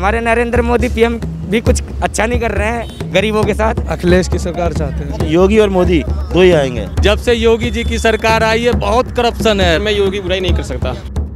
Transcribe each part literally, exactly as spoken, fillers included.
हमारे नरेंद्र मोदी पीएम भी कुछ अच्छा नहीं कर रहे हैं गरीबों के साथ। अखिलेश की सरकार चाहते हैं। योगी और मोदी दो ही आएंगे। जब से योगी जी की सरकार आई है बहुत करप्शन है। मैं योगी बुराई नहीं कर सकता।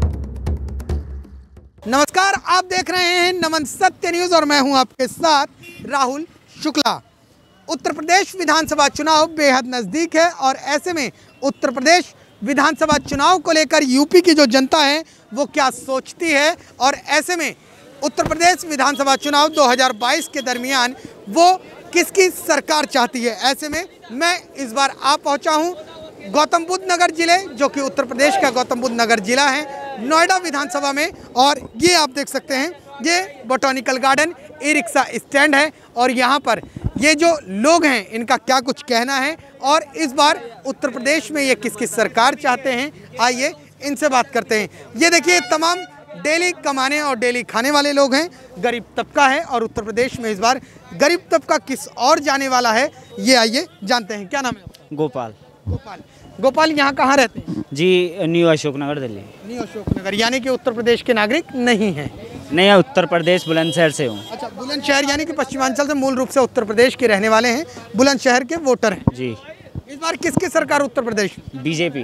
नमस्कार, आप देख रहे हैं नमन सत्य न्यूज़ और मैं हूं आपके साथ राहुल शुक्ला। उत्तर प्रदेश विधानसभा चुनाव बेहद नज़दीक है और ऐसे में उत्तर प्रदेश विधानसभा चुनाव को लेकर यूपी की जो जनता है वो क्या सोचती है और ऐसे में उत्तर प्रदेश विधानसभा चुनाव दो हज़ार बाईस के दरमियान वो किसकी सरकार चाहती है। ऐसे में मैं इस बार आ पहुंचा हूं गौतम बुद्ध नगर जिले, जो कि उत्तर प्रदेश का गौतम बुद्ध नगर जिला है, नोएडा विधानसभा में। और ये आप देख सकते हैं, ये botanical garden e rickshaw stand है और यहाँ पर ये जो लोग हैं इनका क्या कुछ कहना है और इस बार उत्तर प्रदेश में ये किसकी सरकार चाहते हैं, आइए इनसे बात करते हैं। ये देखिए, तमाम डेली कमाने और डेली खाने वाले लोग हैं, गरीब तबका है और उत्तर प्रदेश में इस बार गरीब तबका किस और जाने वाला है ये आइए जानते हैं। क्या नाम है आपका? गोपाल। गोपाल गोपाल यहाँ कहाँ रहते हैं? जी, न्यू अशोक नगर, दिल्ली। न्यू अशोक नगर, यानी कि उत्तर प्रदेश के नागरिक नहीं हैं? नहीं, उत्तर प्रदेश बुलंदशहर से हूँ। अच्छा, बुलंदशहर यानी कि पश्चिमांचल से मूल रूप से उत्तर प्रदेश के रहने वाले हैं, बुलंदशहर के वोटर हैं जी। इस बार किसकी सरकार उत्तर प्रदेश? बीजेपी।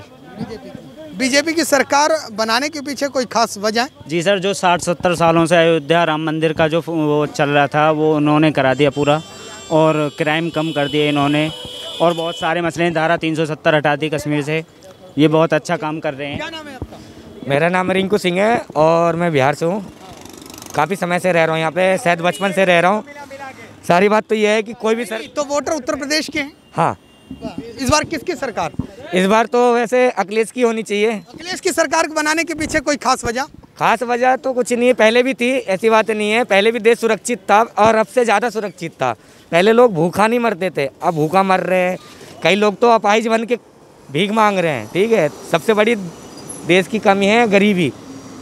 बीजेपी की सरकार बनाने के पीछे कोई खास वजह है? जी सर, जो साठ सत्तर सालों से अयोध्या राम मंदिर का जो वो चल रहा था वो उन्होंने करा दिया पूरा, और क्राइम कम कर दिए इन्होंने, और बहुत सारे मसले, धारा तीन सौ सत्तर हटा दी कश्मीर से। ये बहुत अच्छा काम कर रहे हैं। क्या नाम है आपका? मेरा नाम रिंकू सिंह है और मैं बिहार से हूँ। काफ़ी समय से रह रहा हूँ यहाँ पे, शायद बचपन से रह रहा हूँ। सारी बात तो ये है कि कोई भी सर तो वोटर उत्तर प्रदेश के हैं। हाँ, इस बार किसकी सरकार? इस बार तो वैसे अखिलेश की होनी चाहिए। अखिलेश की सरकार बनाने के पीछे कोई खास वजह? खास वजह तो कुछ नहीं है, पहले भी थी, ऐसी बात नहीं है। पहले भी देश सुरक्षित था और अब से ज़्यादा सुरक्षित था। पहले लोग भूखा नहीं मरते थे, अब भूखा मर रहे हैं। कई लोग तो अपाहिज बन के भीख मांग रहे हैं। ठीक है, सबसे बड़ी देश की कमी है गरीबी।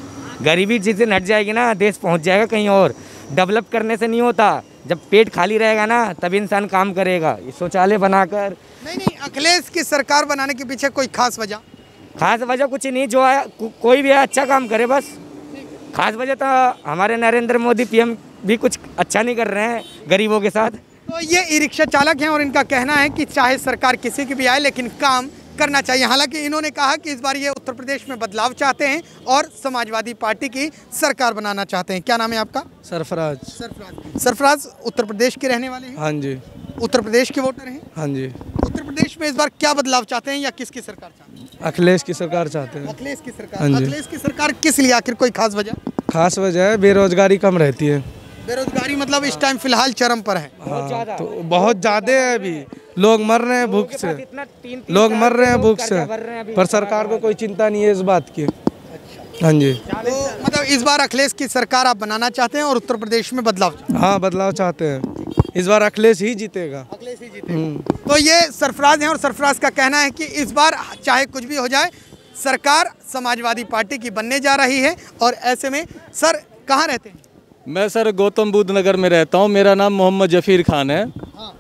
गरीबी जिस दिन हट जाएगी ना, देश पहुंच जाएगा कहीं और। डेवलप करने से नहीं होता, जब पेट खाली रहेगा ना तब इंसान काम करेगा। ये शौचालय बनाकर नहीं नहीं, अखिलेश की सरकार बनाने के पीछे कोई खास वजह? खास वजह कुछ नहीं, जो है को, कोई भी है अच्छा काम करे बस। खास वजह तो हमारे नरेंद्र मोदी पीएम भी कुछ अच्छा नहीं कर रहे हैं गरीबों के साथ। तो ये ई रिक्शा चालक हैं और इनका कहना है कि चाहे सरकार किसी की भी आए लेकिन काम करना चाहिए। हालांकि इन्होंने कहा कि इस बार ये उत्तर प्रदेश में बदलाव चाहते हैं और समाजवादी पार्टी की सरकार बनाना चाहते हैं। क्या नाम है आपका? सरफराज। सरफराज सरफराज उत्तर प्रदेश के रहने वाले हैं? हाँ जी। उत्तर प्रदेश के वोटर हैं? हाँ जी। उत्तर प्रदेश में इस बार क्या बदलाव चाहते हैं या किसकी सरकार चाहते हैं? अखिलेश की सरकार चाहते हैं। अखिलेश की सरकार। हाँ जी। अखिलेश की सरकार किस लिए, आखिर कोई खास वजह? खास वजह है बेरोजगारी कम रहती है। बेरोजगारी मतलब इस टाइम फिलहाल चरम पर है। हाँ, तो बहुत ज्यादा है। अभी लोग मर रहे हैं भूख से, लोग मर रहे हैं भूख से, पर सरकार को कोई चिंता नहीं है इस बात की। हाँ जी। तो मतलब इस बार अखिलेश की सरकार आप बनाना चाहते हैं और उत्तर प्रदेश में बदलाव? हाँ, बदलाव चाहते हैं। इस बार अखिलेश ही जीतेगा। अखिलेश ही जीतेगा। तो ये सरफराज हैं और सरफराज का कहना है कि इस बार चाहे कुछ भी हो जाए, सरकार समाजवादी पार्टी की बनने जा रही है। और ऐसे में सर कहाँ रहते हैं? मैं सर गौतम बुद्ध नगर में रहता हूँ। मेरा नाम मोहम्मद जफीर खान है। हाँ।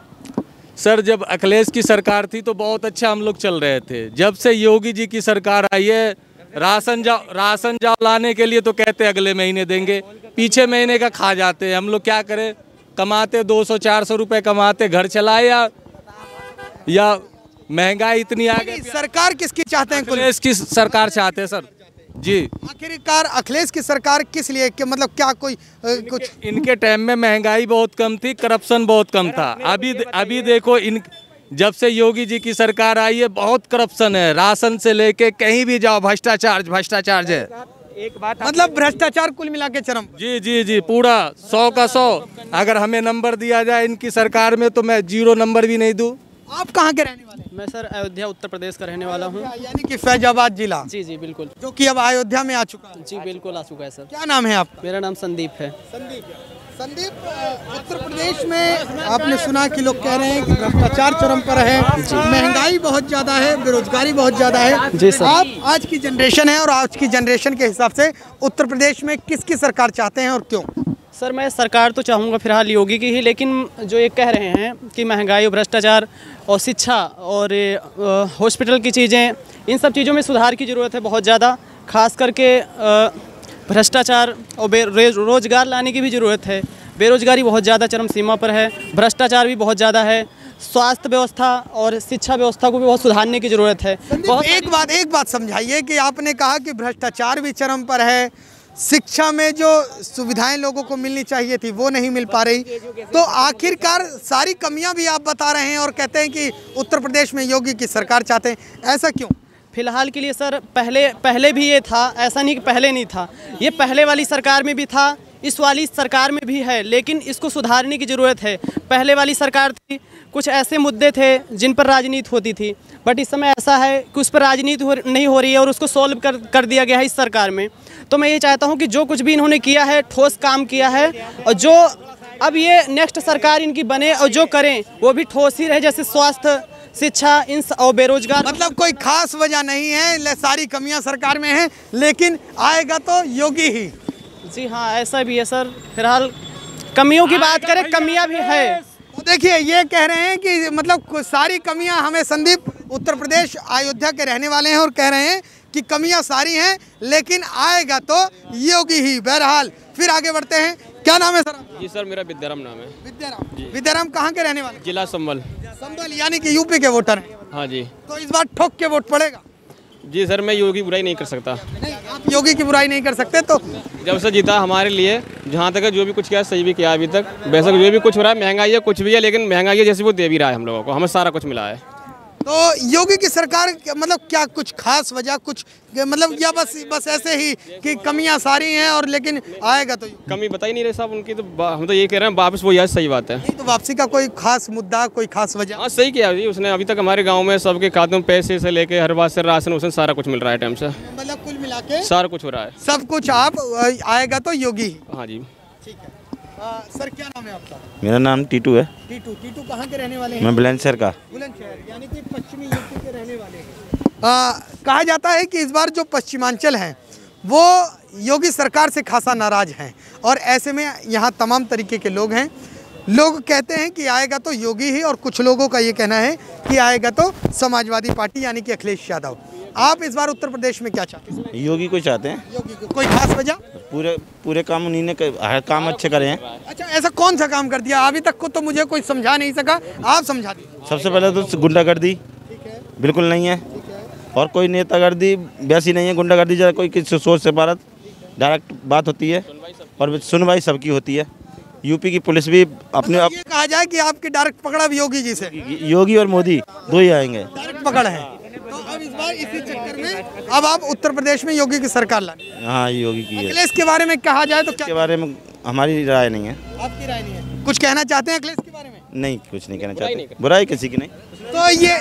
सर, जब अखिलेश की सरकार थी तो बहुत अच्छा हम लोग चल रहे थे। जब से योगी जी की सरकार आई है, राशन जाओ राशन जाओ लाने के लिए तो कहते अगले महीने देंगे, पीछे महीने का खा जाते हैं। हम लोग क्या करें, कमाते दो सौ चार सौ रुपये कमाते, घर चलाए या या महंगाई इतनी आ गई। सरकार किसकी चाहते हैं? अखिलेश की सरकार चाहते हैं सर जी। आखिरकार अखिलेश की सरकार किस लिए, कि मतलब क्या कोई आ, कुछ इनके टाइम में महंगाई बहुत कम थी, करप्शन बहुत कम था। अभी अभी देखो, इन जब से योगी जी की सरकार आई है बहुत करप्शन है। राशन से लेके कहीं भी जाओ भ्रष्टाचार भ्रष्टाचार है। एक बात मतलब भ्रष्टाचार कुल मिला के चरम। जी जी जी, पूरा सौ का सौ। अगर हमें नंबर दिया जाए इनकी सरकार में तो मैं जीरो नंबर भी नहीं दूँ। आप कहाँ के रहने वाले हैं? मैं सर अयोध्या उत्तर प्रदेश का रहने वाला हूँ। यानी कि फैजाबाद जिला। जी जी बिल्कुल। जो कि अब अयोध्या में आ चुका है। जी बिल्कुल आ चुका है सर। क्या नाम है आपका? मेरा नाम संदीप है। संदीप। संदीप, उत्तर प्रदेश में आपने सुना कि लोग कह रहे हैं कि भ्रष्टाचार चरम पर है, महंगाई बहुत ज़्यादा है, बेरोजगारी बहुत ज़्यादा है। जी सर। आप आज की जनरेशन है और आज की जनरेशन के हिसाब से उत्तर प्रदेश में किसकी सरकार चाहते हैं और क्यों? सर, मैं सरकार तो चाहूँगा फिलहाल योगी की ही, लेकिन जो ये कह रहे हैं कि महंगाई और भ्रष्टाचार और शिक्षा और हॉस्पिटल की चीज़ें, इन सब चीज़ों में सुधार की ज़रूरत है बहुत ज़्यादा। खास करके भ्रष्टाचार और बे रोजगार लाने की भी ज़रूरत है। बेरोजगारी बहुत ज़्यादा चरम सीमा पर है, भ्रष्टाचार भी बहुत ज़्यादा है, स्वास्थ्य व्यवस्था और शिक्षा व्यवस्था को भी बहुत सुधारने की ज़रूरत है। बहुत एक बात एक बात समझाइए कि आपने कहा कि भ्रष्टाचार भी चरम पर है, शिक्षा में जो सुविधाएं लोगों को मिलनी चाहिए थी वो नहीं मिल पा रही, तो आखिरकार सारी कमियां भी आप बता रहे हैं और कहते हैं कि उत्तर प्रदेश में योगी की सरकार चाहते हैं, ऐसा क्यों? फिलहाल के लिए सर पहले पहले भी ये था, ऐसा नहीं कि पहले नहीं था, ये पहले वाली सरकार में भी था, इस वाली सरकार में भी है, लेकिन इसको सुधारने की ज़रूरत है। पहले वाली सरकार थी, कुछ ऐसे मुद्दे थे जिन पर राजनीति होती थी, बट इस समय ऐसा है कि उस पर राजनीति हो, नहीं हो रही है और उसको सॉल्व कर कर दिया गया है इस सरकार में। तो मैं ये चाहता हूँ कि जो कुछ भी इन्होंने किया है ठोस काम किया है, और जो अब ये नेक्स्ट सरकार इनकी बने और जो करें वो भी ठोस ही रहे, जैसे स्वास्थ्य, शिक्षा, इन और बेरोजगार। मतलब कोई खास वजह नहीं है, सारी कमियां सरकार में हैं, लेकिन आएगा तो योगी ही। जी हाँ, ऐसा भी है सर। फिलहाल कमियों की बात करें, कमियां भी है। तो देखिए ये कह रहे हैं कि मतलब सारी कमियां हमें, संदीप उत्तर प्रदेश अयोध्या के रहने वाले हैं और कह रहे हैं कि कमियां सारी हैं लेकिन आएगा तो योगी ही। बहरहाल फिर आगे बढ़ते हैं। क्या नाम है सर? जी सर, मेरा विद्याराम नाम है। विद्याराम। विद्याराम कहाँ के रहने वाले? जिला संबल। संबल यानी कि यूपी के वोटर हैं? हाँ जी। तो इस बार ठोक के वोट पड़ेगा? जी सर, मैं योगी की बुराई नहीं कर सकता। नहीं, आप योगी की बुराई नहीं कर सकते। तो जब से जीता हमारे लिए, जहाँ तक जो भी कुछ किया सही भी किया अभी तक, वैसे जो भी कुछ हो रहा है, महंगाई है कुछ भी है, लेकिन महंगाई है जैसे वो दे भी रहा है हम लोगों को, हमें सारा कुछ मिला है। तो योगी की सरकार मतलब क्या कुछ खास वजह, कुछ मतलब या बस बस ऐसे ही कि कमियां सारी हैं और लेकिन आएगा तो? कमी बता ही नहीं रहे साहब उनकी, तो हम तो ये कह रहे हैं वापस वो यार सही बात है। नहीं तो वापसी का कोई खास मुद्दा, कोई खास वजह? हाँ सही किया जी उसने। अभी तक हमारे गाँव में सबके खातों में पैसे से लेके हर बात से राशन उसन सारा कुछ मिल रहा है टाइम से, मतलब कुल मिला के सारा कुछ हो रहा है। सब कुछ आप आएगा तो योगी? हाँ जी। ठीक है। आ, सर क्या नाम है आपका? मेरा नाम टीटू है। टीटू। टीटू कहाँ के रहने वाले हैं? मैं बुलंदशहर का। बुलंदशहर यानी कि पश्चिमी यूपी के रहने वाले हैं। आ, कहा जाता है कि इस बार जो पश्चिमांचल हैं वो योगी सरकार से खासा नाराज हैं और ऐसे में यहाँ तमाम तरीके के लोग हैं। लोग कहते हैं कि आएगा तो योगी ही और कुछ लोगों का ये कहना है कि आएगा तो समाजवादी पार्टी यानी कि अखिलेश यादव। आप इस बार उत्तर प्रदेश में क्या चाहते हैं? योगी को चाहते हैं। योगी को। कोई खास वजह? पूरे पूरे काम उन्हीं ने हर काम अच्छे करे हैं। अच्छा, ऐसा कौन सा काम कर दिया? अभी तक को तो मुझे कोई समझा नहीं सका, आप समझा दीजिए। सबसे पहले तो गुंडागर्दी बिल्कुल नहीं है और कोई नेतागर्दी वैसी नहीं है। गुंडागर्दी जरा कोई किसी सोच से भारत डायरेक्ट बात होती है और सुनवाई सबकी होती है। यूपी की पुलिस भी अपने मतलब ये कहा जाए कि आपकी डायरेक्ट पकड़ अब योगी जी से? योगी और मोदी दो ही आएंगे। डायरेक्ट पकड़ है। तो अब इस बार इसी चक्कर में अब आप उत्तर प्रदेश में योगी की सरकार लाएंगे? हाँ योगी की है। अखिलेश के बारे में कहा जाए तो क्या? के बारे में हमारी राय नहीं है। आपकी राय नहीं है? कुछ कहना चाहते हैं अखिलेश के बारे में? नहीं, कुछ नहीं कहना चाहते। बुराई किसी की नहीं। तो ये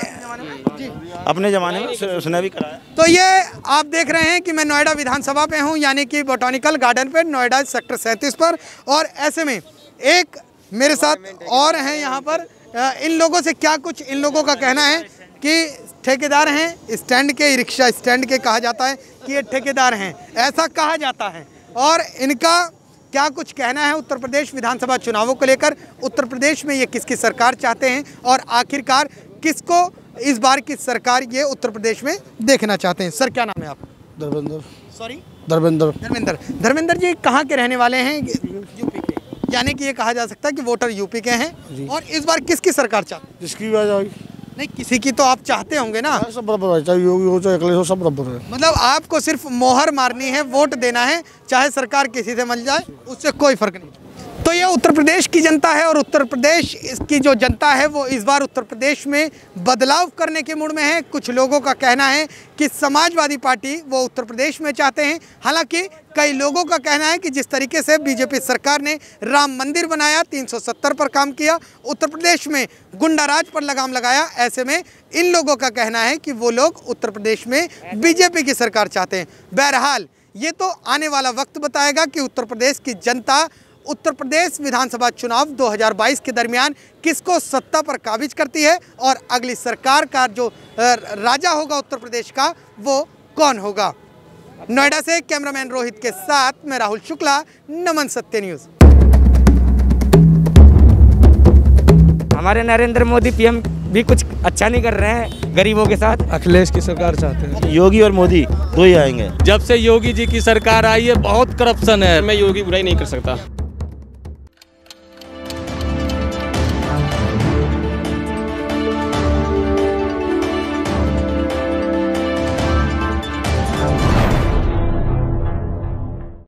अपने ज़माने में उसने भी कराया। तो ये आप देख रहे हैं कि मैं नोएडा विधानसभा पे हूँ, यानी कि बोटैनिकल गार्डन पे, नोएडा सेक्टर सैंतीस पर। और ऐसे में एक मेरे साथ और हैं यहाँ पर। इन लोगों से क्या कुछ इन लोगों का कहना है कि ठेकेदार हैं स्टैंड के, रिक्शा स्टैंड के कहा जाता है कि ये ठेकेदार हैं, ऐसा कहा जाता है। और इनका क्या कुछ कहना है उत्तर प्रदेश विधानसभा चुनावों को लेकर, उत्तर प्रदेश में ये किसकी सरकार चाहते हैं और आखिरकार किसको इस बार की सरकार ये उत्तर प्रदेश में देखना चाहते हैं। सर क्या नाम है आप? धर्मेंद्र। सॉरी धर्मेंद्र। धर्मेंद्र। धर्मेंद्र जी कहाँ के रहने वाले हैं? यूपी के, यानी कि ये कहा जा सकता है कि वोटर यूपी के हैं। और इस बार किसकी सरकार चाहते हैं? जिसकी वजह नहीं, किसी की तो आप चाहते होंगे ना? सब बराबर है, चाहे योगी हो चाहे अखिलेश हो, सब बराबर है। मतलब आपको सिर्फ मोहर मारनी है, वोट देना है, चाहे सरकार किसी से मिल जाए उससे कोई फर्क नहीं। तो ये उत्तर प्रदेश की जनता है और उत्तर प्रदेश की जो जनता है वो इस बार उत्तर प्रदेश में बदलाव करने के मूड में है। कुछ लोगों का कहना है कि समाजवादी पार्टी वो उत्तर प्रदेश में चाहते हैं। हालांकि कई लोगों का कहना है कि जिस तरीके से बीजेपी सरकार ने राम मंदिर बनाया, तीन सौ सत्तर पर काम किया, उत्तर प्रदेश में गुंडाराज पर लगाम लगाया, ऐसे में इन लोगों का कहना है कि वो लोग उत्तर प्रदेश में बीजेपी की सरकार चाहते हैं। बहरहाल ये तो आने वाला वक्त बताएगा कि उत्तर प्रदेश की जनता उत्तर प्रदेश विधानसभा चुनाव दो हज़ार बाईस के दरमियान किसको सत्ता पर काबिज करती है और अगली सरकार का जो राजा होगा उत्तर प्रदेश का वो कौन होगा। नोएडा से कैमरामैन रोहित के साथ मैं राहुल शुक्ला, नमन सत्य न्यूज़। हमारे नरेंद्र मोदी पीएम भी कुछ अच्छा नहीं कर रहे हैं गरीबों के साथ। अखिलेश की सरकार चाहते हैं। योगी और मोदी तो ही आएंगे। जब से योगी जी की सरकार आई है बहुत करप्शन है। मैं योगी बुराई नहीं कर सकता।